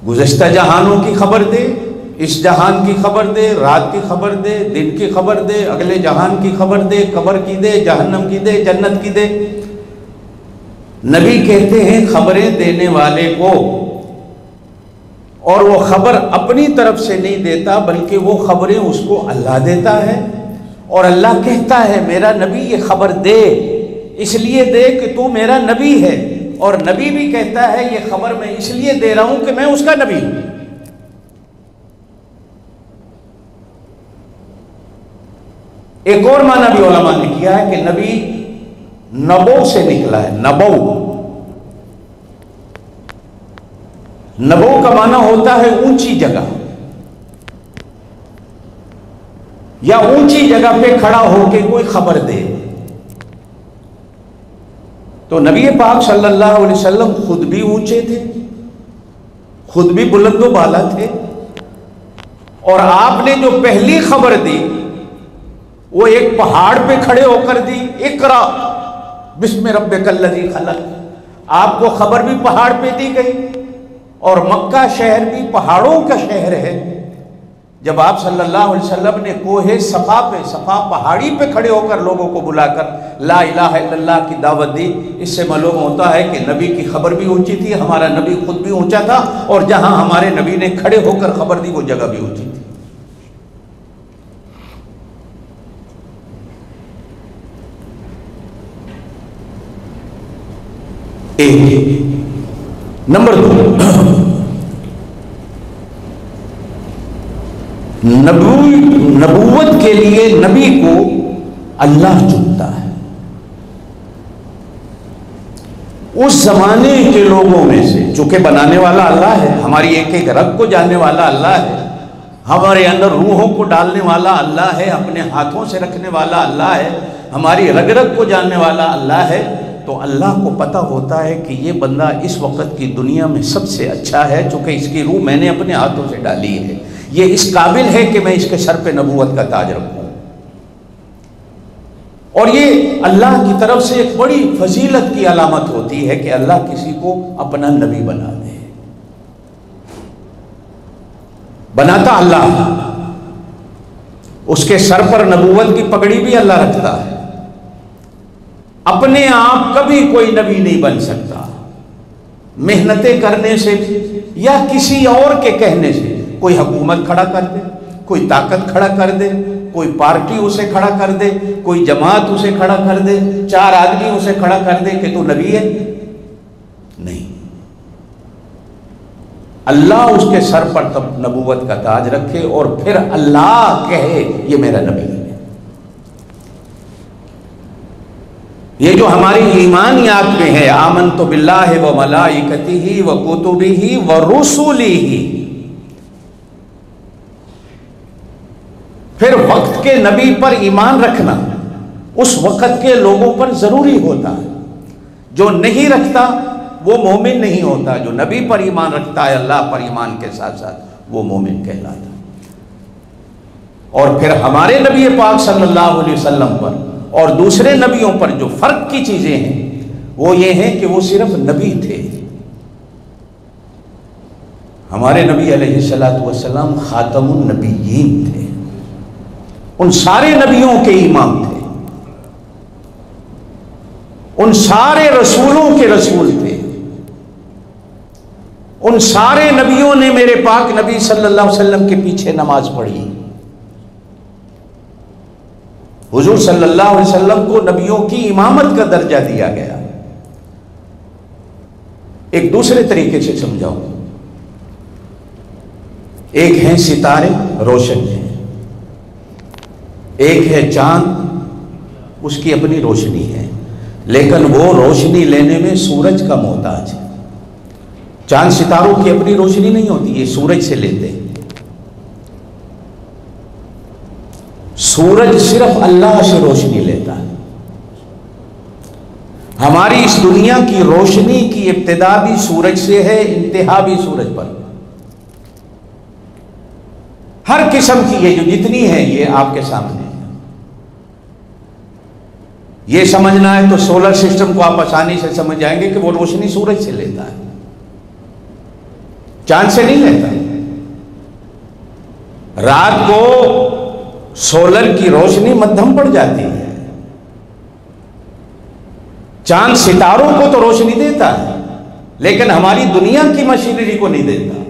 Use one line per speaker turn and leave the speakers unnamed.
گزشتہ جہانوں کی خبر دے، اس جہان کی خبر دے، رات کی خبر دے، دن کی خبر دے، اگلے جہان کی خبر دے، قبر کی دے، جہنم کی دے، جنت کی دے۔ نبی کہتے ہیں خبریں دینے والے کو، اور وہ خبر اپنی طرف سے نہیں دیتا بلکہ وہ خبریں اس کو اللہ دیتا ہے، اور اللہ کہتا ہے میرا نبی یہ خبر دے، اس لیے دے کہ تو میرا نبی ہے، اور نبی بھی کہتا ہے یہ خبر میں اس لیے دے رہا ہوں کہ میں اس کا نبی ہوں۔ ایک اور معنی بھی علماء نے کیا ہے کہ نبی نبو سے نکلا ہے۔ نبو، نبو کا معنی ہوتا ہے اونچی جگہ یا اونچی جگہ پہ کھڑا ہو کے کوئی خبر دے۔ تو نبی پاک صلی اللہ علیہ وسلم خود بھی اونچے تھے، خود بھی بلند و بالا تھے، اور آپ نے جو پہلی خبر دی وہ ایک پہاڑ پہ کھڑے ہو کر دی، اقرا بسم ربک الذی خلق۔ آپ کو خبر بھی پہاڑ پہ دی گئی، اور مکہ شہر بھی پہاڑوں کا شہر ہے۔ جب آپ صلی اللہ علیہ وسلم نے کوہ صفا پہاڑی پہ کھڑے ہو کر لوگوں کو بلا کر لا الہ الا اللہ کی دعوت دی، اس سے معلوم ہوتا ہے کہ نبی کی خبر بھی اونچی تھی، ہمارا نبی خود بھی اونچا تھا، اور جہاں ہمارے نبی نے کھڑے ہو کر خبر دی وہ جگہ بھی اونچی تھی۔ نمبر 2، نبوت کے لیے نبی کو اللہ چنتا ہے۔ اس زمانے کے لوگوں میں سے، چونکہ بنانے والا اللہ ہے، ہماری ایک ایک رگ کو جاننے والا اللہ ہے، ہمارے اندر روحوں کو ڈالنے والا اللہ ہے، اپنے ہاتھوں سے رکھنے والا اللہ ہے، ہماری رگ رگ کو جاننے والا اللہ ہے، تو اللہ کو پتہ ہوتا ہے کہ یہ بندہ اس وقت کی دنیا میں سب سے اچھا ہے، چونکہ اس کی روح میں نے اپنے ہاتھوں سے ڈالی ہے، یہ اس قابل ہے کہ میں اس کے سر پہ نبوت کا تاج رکھوں۔ اور یہ اللہ کی طرف سے ایک بڑی فضیلت کی علامت ہوتی ہے کہ اللہ کسی کو اپنا نبی بنا دے۔ بناتا اللہ، اس کے سر پر نبوت کی پگڑی بھی اللہ رکھتا ہے۔ اپنے آپ کبھی کوئی نبی نہیں بن سکتا، محنتیں کرنے سے یا کسی اور کے کہنے سے۔ کوئی حکومت کھڑا کر دے، کوئی طاقت کھڑا کر دے، کوئی پارٹی اسے کھڑا کر دے، کوئی جماعت اسے کھڑا کر دے، 4 آدمی اسے کھڑا کر دے کہ تو نبی ہے، نہیں۔ اللہ اس کے سر پر تب نبوت کا تاج رکھے اور پھر اللہ کہے یہ میرا نبی ہے۔ یہ جو ہماری ایمانیات میں ہے، آمنت باللہ و ملائکتہ و کتبہ و رسلہ، پھر وقت کے نبی پر ایمان رکھنا اس وقت کے لوگوں پر ضروری ہوتا ہے۔ جو نہیں رکھتا وہ مومن نہیں ہوتا، جو نبی پر ایمان رکھتا ہے اللہ پر ایمان کے ساتھ ساتھ وہ مومن کہلاتا ہے۔ اور پھر ہمارے نبی پاک صلی اللہ علیہ وسلم پر اور دوسرے نبیوں پر جو فرق کی چیزیں ہیں وہ یہ ہیں کہ وہ صرف نبی تھے۔ ہمارے نبی علیہ السلام خاتم النبیین تھے، ان سارے نبیوں کے امام تھے، ان سارے رسولوں کے رسول تھے، ان سارے نبیوں نے میرے پاک نبی صلی اللہ علیہ وسلم کے پیچھے نماز پڑھی۔ حضور صلی اللہ علیہ وسلم کو نبیوں کی امامت کا درجہ دیا گیا۔ ایک دوسرے طریقے سے سمجھاؤں، ایک ہیں ستارے روشن ہیں، ایک ہے چاند، اس کی اپنی روشنی ہے، لیکن وہ روشنی لینے میں سورج کا محتاج ہے۔ چاند ستاروں کی اپنی روشنی نہیں ہوتی، یہ سورج سے لیتے ہیں۔ سورج صرف اللہ سے روشنی لیتا ہے۔ ہماری اس دنیا کی روشنی کی ابتدا بھی سورج سے ہے، انتہا بھی سورج پر۔ ہر قسم کی یہ جو جتنی ہے یہ آپ کے سامنے ہے۔ یہ سمجھنا ہے تو سولر سسٹم کو آپ آسانی سے سمجھ جائیں گے کہ وہ روشنی سورج سے لیتا ہے۔ چاند سے نہیں لیتا. رات کو سولر کی روشنی مدھم پڑ جاتی ہے. چاند ستاروں کو تو روشنی دیتا ہے لیکن ہماری دنیا کی مشینری کو نہیں دیتا.